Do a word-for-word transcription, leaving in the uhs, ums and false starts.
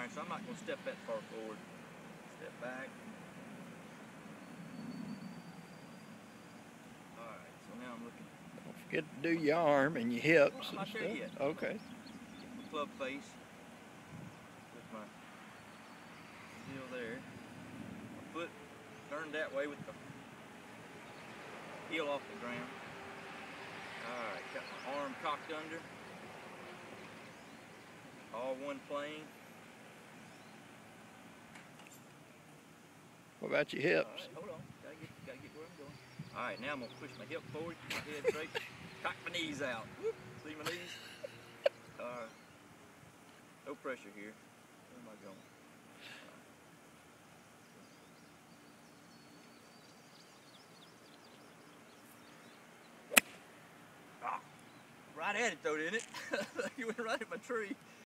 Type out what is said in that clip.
incline, so I'm not going to step that far forward. Step back. Alright, so now I'm looking. Don't forget to do your arm and your hips Well, I'm and not stuff. there yet. Okay. Get my club face with my deal there. My foot turned that way with the heel off the ground. Alright, got my arm cocked under. All one plane. What about your hips? Alright, hold on. Gotta get, gotta get where I'm going. Alright, now I'm going to push my hip forward, keep my head straight, cock my knees out. Whoop, see my knees? Alright. No pressure here. Where am I going? Right. Ah, right at it though, didn't it? You went right at my tree.